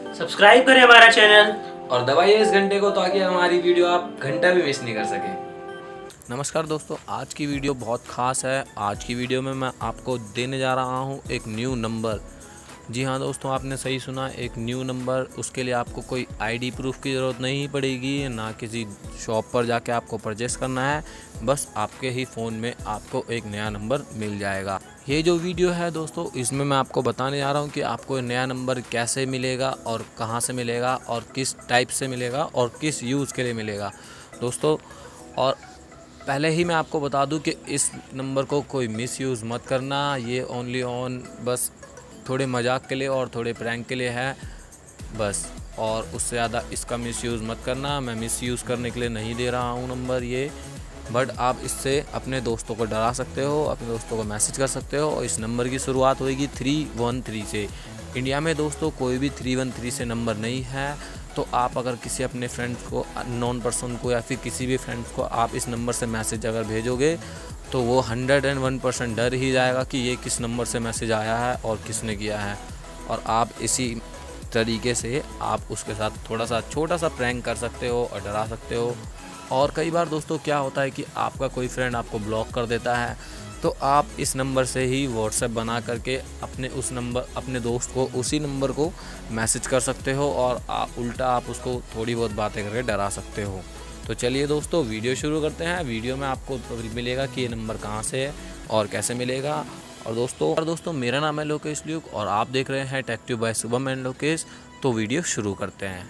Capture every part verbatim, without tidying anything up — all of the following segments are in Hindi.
सब्सक्राइब करें हमारा चैनल और दबाइए इस घंटे को ताकि हमारी वीडियो आप घंटा भी मिस नहीं कर सके। नमस्कार दोस्तों, आज की वीडियो बहुत ख़ास है। आज की वीडियो में मैं आपको देने जा रहा हूं एक न्यू नंबर। जी हाँ दोस्तों, आपने सही सुना, एक न्यू नंबर। उसके लिए आपको कोई आईडी प्रूफ की ज़रूरत नहीं पड़ेगी, ना किसी शॉप पर जाके आपको परचेस करना है। बस आपके ही फ़ोन में आपको एक नया नंबर मिल जाएगा। ये जो वीडियो है दोस्तों, इसमें मैं आपको बताने जा रहा हूँ कि आपको नया नंबर कैसे मिलेगा और कहाँ से मिलेगा और किस टाइप से मिलेगा और किस यूज़ के लिए मिलेगा दोस्तों। और पहले ही मैं आपको बता दूं कि इस नंबर को कोई मिसयूज़ मत करना। ये ओनली ऑन बस थोड़े मजाक के लिए और थोड़े प्रैंक के लिए है बस, और उससे ज़्यादा इसका मिसयूज़ मत करना। मैं मिसयूज़ करने के लिए नहीं दे रहा हूँ नंबर ये, बट आप इससे अपने दोस्तों को डरा सकते हो, अपने दोस्तों को मैसेज कर सकते हो। और इस नंबर की शुरुआत होगी थ्री वन थ्री से। इंडिया में दोस्तों कोई भी थ्री वन थ्री से नंबर नहीं है, तो आप अगर किसी अपने फ्रेंड्स को, नॉन पर्सन को या फिर किसी भी फ्रेंड्स को आप इस नंबर से मैसेज अगर भेजोगे तो वो हंड्रेड एंड वन परसेंट डर ही जाएगा कि ये किस नंबर से मैसेज आया है और किसने किया है। और आप इसी तरीके से आप उसके साथ थोड़ा सा छोटा सा प्रैंक कर सकते हो और डरा सकते हो। और कई बार दोस्तों क्या होता है कि आपका कोई फ्रेंड आपको ब्लॉक कर देता है, तो आप इस नंबर से ही व्हाट्सएप बना करके अपने उस नंबर अपने दोस्त को उसी नंबर को मैसेज कर सकते हो और आप उल्टा आप उसको थोड़ी बहुत बातें करके डरा सकते हो। तो चलिए दोस्तों, वीडियो शुरू करते हैं। वीडियो में आपको मिलेगा कि ये नंबर कहाँ से है और कैसे मिलेगा। और दोस्तों और दोस्तों मेरा नाम है लोकेश ल्यूक और आप देख रहे हैं tech tube by Shubham and Lokesh. तो वीडियो शुरू करते हैं।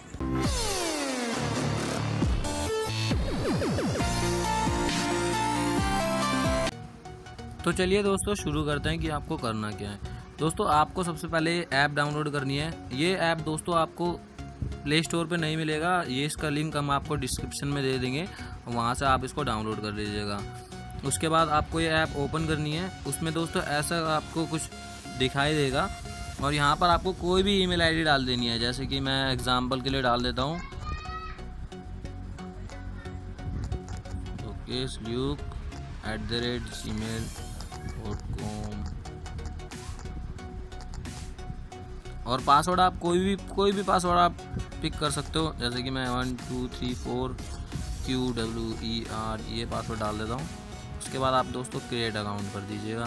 तो चलिए दोस्तों शुरू करते हैं कि आपको करना क्या है। दोस्तों आपको सबसे पहले ऐप डाउनलोड करनी है। ये ऐप दोस्तों आपको प्ले स्टोर पे नहीं मिलेगा, ये इसका लिंक हम आपको डिस्क्रिप्शन में दे देंगे, वहाँ से आप इसको डाउनलोड कर लीजिएगा। उसके बाद आपको ये ऐप ओपन करनी है। उसमें दोस्तों ऐसा आपको कुछ दिखाई देगा और यहाँ पर आपको कोई भी ईमेल आईडी डाल देनी है। जैसे कि मैं एग्जांपल के लिए डाल देता हूँ Lokesh luke at the rate gmail dot com. और पासवर्ड आप कोई भी कोई भी पासवर्ड आप पिक कर सकते हो। जैसे कि मैं one two three four Q W E R ये पासवर्ड डाल देता हूँ। उसके बाद आप दोस्तों क्रिएट अकाउंट कर दीजिएगा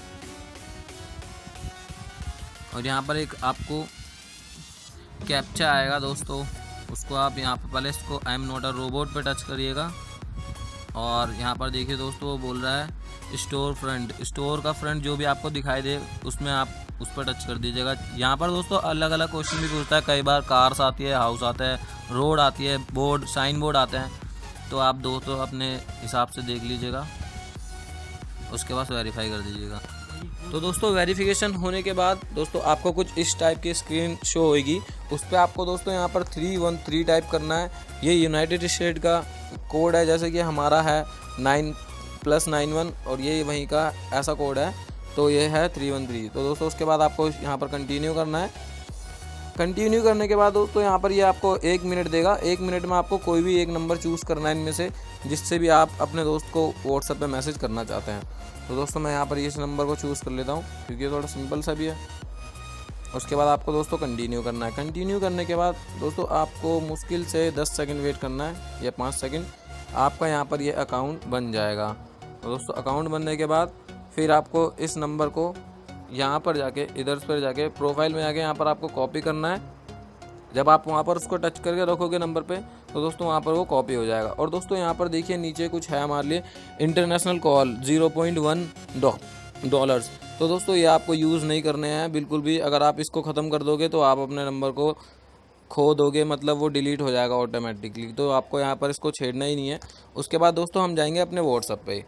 और यहाँ पर एक आपको कैप्चा आएगा दोस्तों, उसको आप यहाँ पर पहले इसको I am not a robot पे टच करिएगा। और यहाँ पर देखिए दोस्तों वो बोल रहा है स्टोर फ्रंट, स्टोर का फ्रंट जो भी आपको दिखाई दे उसमें आप उस पर टच कर दीजिएगा। यहाँ पर दोस्तों अलग अलग क्वेश्चन भी पूछता है। कई बार कार्स आती है, हाउस आता है, रोड आती है, बोर्ड साइन बोर्ड आते हैं। तो आप दोस्तों अपने हिसाब से देख लीजिएगा, उसके बाद वेरीफाई कर दीजिएगा। तो दोस्तों वेरिफिकेशन होने के बाद दोस्तों आपको कुछ इस टाइप की स्क्रीन शो होगी। उस पर आपको दोस्तों यहाँ पर थ्री वन थ्री टाइप करना है। ये यूनाइटेड स्टेट का कोड है, जैसे कि हमारा है नाइन प्लस नाइन वन और ये वहीं का ऐसा कोड है, तो ये है थ्री वन थ्री। तो दोस्तों उसके बाद आपको यहाँ पर कंटिन्यू करना है। कंटिन्यू करने के बाद दोस्तों यहाँ पर ये आपको एक मिनट देगा। एक मिनट में आपको कोई भी एक नंबर चूज़ करना है इनमें से, जिससे भी आप अपने दोस्त को व्हाट्सएप पे मैसेज करना चाहते हैं। तो दोस्तों मैं यहाँ पर इस नंबर को चूज़ कर लेता हूँ क्योंकि ये थोड़ा सिंपल सा भी है। उसके बाद आपको दोस्तों कंटिन्यू करना है। कंटिन्यू करने के बाद दोस्तों आपको मुश्किल से दस सेकंड वेट करना है या पाँच सेकंड, आपका यहाँ पर ये अकाउंट बन जाएगा। तो दोस्तों अकाउंट बनने के बाद फिर आपको इस नंबर को यहाँ पर जाके इधर पर जाके प्रोफाइल में जाके यहाँ पर आपको कॉपी करना है। जब आप वहाँ पर उसको टच करके रखोगे नंबर पे तो दोस्तों वहाँ पर वो कॉपी हो जाएगा। और दोस्तों यहाँ पर देखिए नीचे कुछ है हमारे लिए international call zero point one dollars. तो दोस्तों ये आपको यूज़ नहीं करने हैं बिल्कुल भी। अगर आप इसको ख़त्म कर दोगे तो आप अपने नंबर को खो दोगे, मतलब वो डिलीट हो जाएगा ऑटोमेटिकली। तो आपको यहाँ पर इसको छेड़ना ही नहीं है। उसके बाद दोस्तों हम जाएंगे अपने व्हाट्सएप पे।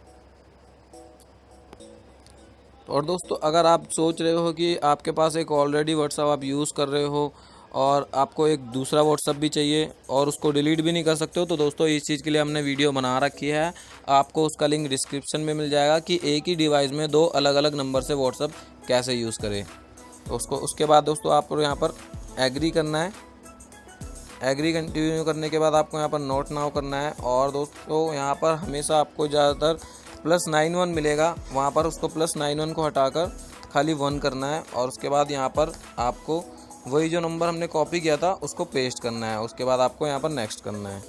और दोस्तों अगर आप सोच रहे हो कि आपके पास एक ऑलरेडी व्हाट्सएप आप यूज़ कर रहे हो और आपको एक दूसरा व्हाट्सएप भी चाहिए और उसको डिलीट भी नहीं कर सकते हो, तो दोस्तों इस चीज़ के लिए हमने वीडियो बना रखी है। आपको उसका लिंक डिस्क्रिप्शन में मिल जाएगा कि एक ही डिवाइस में दो अलग अलग नंबर से व्हाट्सएप कैसे यूज़ करें। तो उसको उसके बाद दोस्तों आपको यहाँ पर एग्री करना है। एग्री कंटिन्यू करने के बाद आपको यहाँ पर नोट नाउ करना है। और दोस्तों यहाँ पर हमेशा आपको ज़्यादातर प्लस नाइन वन मिलेगा, वहाँ पर उसको प्लस नाइन वन को हटाकर खाली वन करना है। और उसके बाद यहाँ पर आपको वही जो नंबर हमने कॉपी किया था उसको पेस्ट करना है। उसके बाद आपको यहाँ पर नेक्स्ट करना है।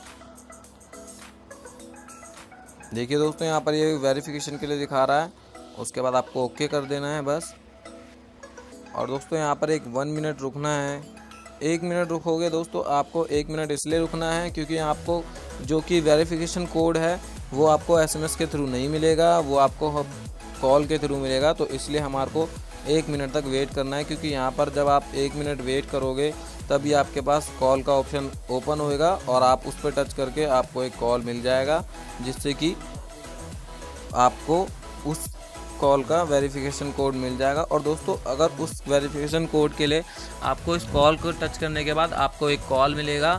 देखिए दोस्तों यहाँ पर ये वेरिफिकेशन के लिए दिखा रहा है। उसके बाद आपको ओके कर देना है बस। और दोस्तों यहाँ पर एक वन मिनट रुकना है। एक मिनट रुकोगे दोस्तों, आपको एक मिनट इसलिए रुकना है क्योंकि आपको जो कि वेरिफिकेशन कोड है वो आपको एसएमएस के थ्रू नहीं मिलेगा, वो आपको कॉल के थ्रू मिलेगा। तो इसलिए हमारे को एक मिनट तक वेट करना है, क्योंकि यहाँ पर जब आप एक मिनट वेट करोगे तभी आपके पास कॉल का ऑप्शन ओपन होएगा और आप उस पर टच करके आपको एक कॉल मिल जाएगा, जिससे कि आपको उस कॉल का वेरिफिकेशन कोड मिल जाएगा। और दोस्तों अगर उस वेरिफिकेशन कोड के लिए आपको इस कॉल को टच करने के बाद आपको एक कॉल मिलेगा।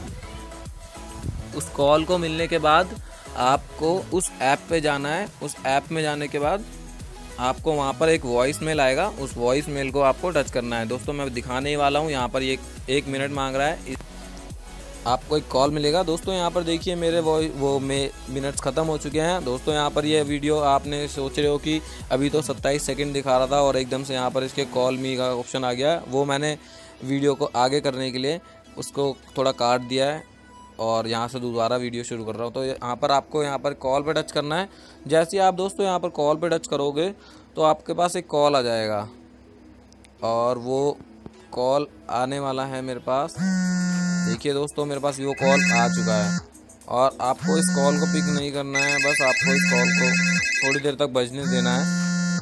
उस कॉल को मिलने के बाद आपको उस ऐप पे जाना है। उस ऐप में जाने के बाद आपको वहाँ पर एक वॉइस मेल आएगा, उस वॉइस मेल को आपको टच करना है। दोस्तों मैं दिखाने ही वाला हूँ। यहाँ पर ये एक मिनट मांग रहा है, आपको एक कॉल मिलेगा। दोस्तों यहाँ पर देखिए मेरे वो वो में मिनट्स ख़त्म हो चुके हैं। दोस्तों यहाँ पर ये वीडियो आपने सोच रहे हो कि अभी तो सत्ताईस सेकंड दिखा रहा था और एकदम से यहाँ पर इसके कॉल मी का ऑप्शन आ गया। वो मैंने वीडियो को आगे करने के लिए उसको थोड़ा काट दिया है और यहाँ से दोबारा वीडियो शुरू कर रहा हूँ। तो यहाँ पर आपको यहाँ पर कॉल पे टच करना है। जैसे ही आप दोस्तों यहाँ पर कॉल पे टच करोगे तो आपके पास एक कॉल आ जाएगा और वो कॉल आने वाला है मेरे पास। देखिए दोस्तों मेरे पास वो कॉल आ चुका है और आपको इस कॉल को पिक नहीं करना है, बस आपको इस कॉल को थोड़ी देर तक बजने देना है।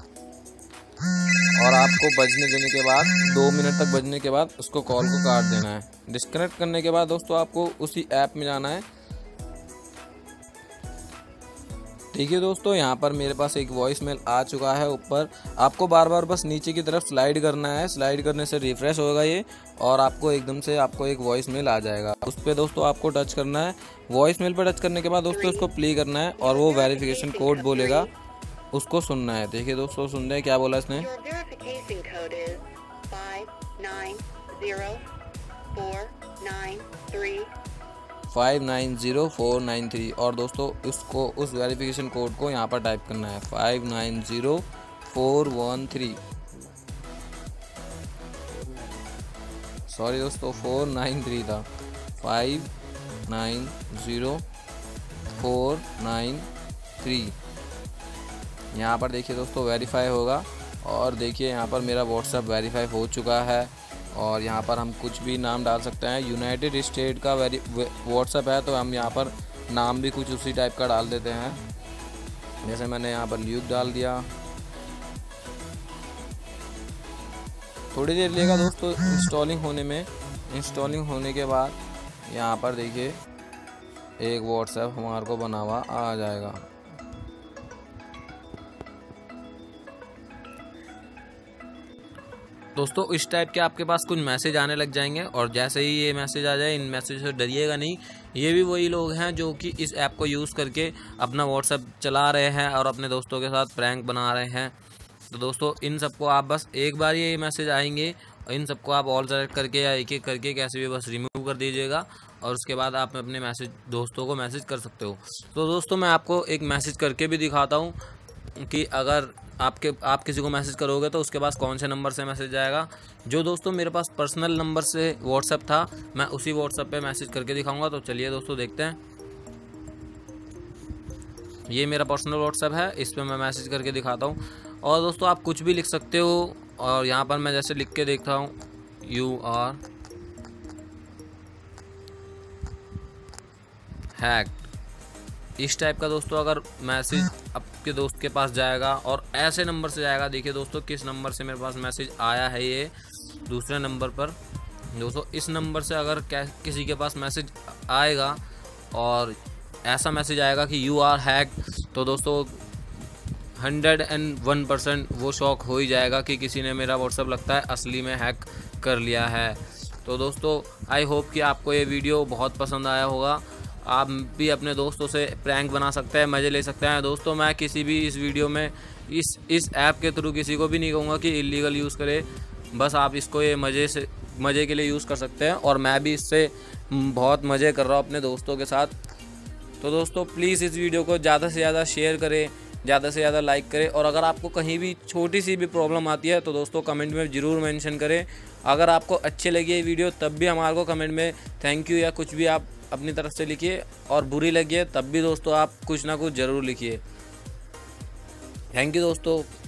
और आपको बजने देने के बाद दो मिनट तक बजने के बाद उसको कॉल को काट देना है। डिस्कनेक्ट करने के बाद दोस्तों आपको उसी ऐप में जाना है। ठीक है दोस्तों यहाँ पर मेरे पास एक वॉइस मेल आ चुका है ऊपर। आपको बार बार बस नीचे की तरफ स्लाइड करना है। स्लाइड करने से रिफ्रेश होगा ये और आपको एकदम से आपको एक वॉइस मेल आ जाएगा। उस पर दोस्तों आपको टच करना है। वॉइस मेल पर टच करने के बाद दोस्तों उसको प्ले करना है और वो वेरिफिकेशन कोड बोलेगा, उसको सुनना है। देखिए दोस्तों सुन रहे हैं क्या बोला इसने। Five nine zero four nine three और दोस्तों उसको उस वेरिफिकेशन कोड को यहाँ पर टाइप करना है five nine zero four one three. Sorry दोस्तों फोर नाइन थ्री था, five nine zero four nine three. यहाँ पर देखिए दोस्तों वेरीफाई होगा और देखिए यहाँ पर मेरा व्हाट्सएप वेरीफाई हो चुका है। और यहाँ पर हम कुछ भी नाम डाल सकते हैं। यूनाइटेड स्टेट का वेरी व्हाट्सएप है तो हम यहाँ पर नाम भी कुछ उसी टाइप का डाल देते हैं। जैसे मैंने यहाँ पर ल्यूक डाल दिया। थोड़ी देर लेगा दोस्तों इंस्टॉलिंग होने में। इंस्टॉलिंग होने के बाद यहाँ पर देखिए एक व्हाट्सएप हमारे को बना हुआ आ जाएगा। दोस्तों इस टाइप के आपके पास कुछ मैसेज आने लग जाएंगे और जैसे ही ये मैसेज आ जाए, इन मैसेज से डरिएगा नहीं। ये भी वही लोग हैं जो कि इस ऐप को यूज़ करके अपना व्हाट्सएप चला रहे हैं और अपने दोस्तों के साथ प्रैंक बना रहे हैं। तो दोस्तों इन सबको आप बस एक बार ये मैसेज आएंगे और इन सबको आप ऑल सेलेक्ट करके या एक एक करके कैसे भी बस रिमूव कर दीजिएगा और उसके बाद आप अपने मैसेज दोस्तों को मैसेज कर सकते हो। तो दोस्तों मैं आपको एक मैसेज करके भी दिखाता हूँ कि अगर आपके आप किसी को मैसेज करोगे तो उसके पास कौन से नंबर से मैसेज आएगा। जो दोस्तों मेरे पास पर्सनल नंबर से व्हाट्सएप था मैं उसी व्हाट्सएप पे मैसेज करके दिखाऊंगा। तो चलिए दोस्तों देखते हैं। ये मेरा पर्सनल व्हाट्सएप है, इस पर मैं मैसेज करके दिखाता हूँ। और दोस्तों आप कुछ भी लिख सकते हो और यहाँ पर मैं जैसे लिख के देखता हूँ यू आर हैक्ड, इस टाइप का दोस्तों अगर मैसेज आपके दोस्त के पास जाएगा और ऐसे नंबर से जाएगा। देखिए दोस्तों किस नंबर से मेरे पास मैसेज आया है, ये दूसरे नंबर पर। दोस्तों इस नंबर से अगर किसी के पास मैसेज आएगा और ऐसा मैसेज आएगा कि यू आर हैक, तो दोस्तों हंड्रेड एंड वन परसेंट वो शॉक हो ही जाएगा कि किसी ने मेरा व्हाट्सएप लगता है असली में हैक कर लिया है। तो दोस्तों आई होप कि आपको ये वीडियो बहुत पसंद आया होगा। आप भी अपने दोस्तों से प्रैंक बना सकते हैं, मज़े ले सकते हैं। दोस्तों मैं किसी भी इस वीडियो में इस इस ऐप के थ्रू किसी को भी नहीं कहूँगा कि इलीगल यूज़ करे। बस आप इसको ये मज़े से मज़े के लिए यूज़ कर सकते हैं और मैं भी इससे बहुत मज़े कर रहा हूँ अपने दोस्तों के साथ। तो दोस्तों प्लीज़ इस वीडियो को ज़्यादा से ज़्यादा शेयर करें, ज़्यादा से ज़्यादा लाइक करें। और अगर आपको कहीं भी छोटी सी भी प्रॉब्लम आती है तो दोस्तों कमेंट में ज़रूर मेंशन करें। अगर आपको अच्छी लगी ये वीडियो तब भी हमारे को कमेंट में थैंक यू या कुछ भी आप अपनी तरफ से लिखिए, और बुरी लगी है तब भी दोस्तों आप कुछ ना कुछ ज़रूर लिखिए। थैंक यू दोस्तों।